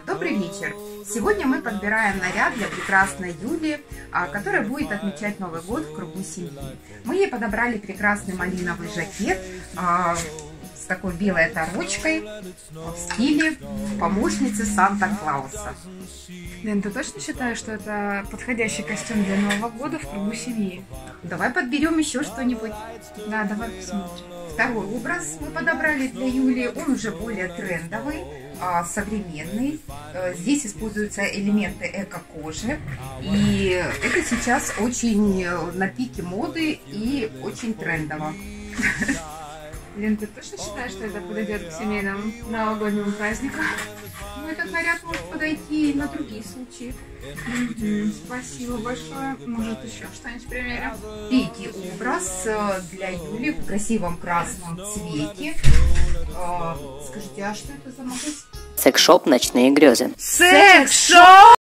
Добрый вечер! Сегодня мы подбираем наряд для прекрасной Юли, которая будет отмечать Новый год в кругу семьи. Мы ей подобрали прекрасный малиновый жакет с такой белой оторочкой в стиле помощницы Санта-Клауса. Лен, ты точно считаешь, что это подходящий костюм для Нового года в кругу семьи? Давай подберем еще что-нибудь. Да, давай посмотрим. Второй образ мы подобрали для Юли, он уже более трендовый, современный. Здесь используются элементы эко-кожи, и это сейчас очень на пике моды и очень трендово. Лен, ты точно считаешь, что это подойдет к семейным новогодним праздникам? Ну, этот наряд может подойти и на другие случаи. Спасибо большое. Может, еще что-нибудь примерим? Третий образ для Юли в красивом красном цвете. Скажите, а что это за магазин? Секс-шоп «Ночные грезы». Секс-шоп!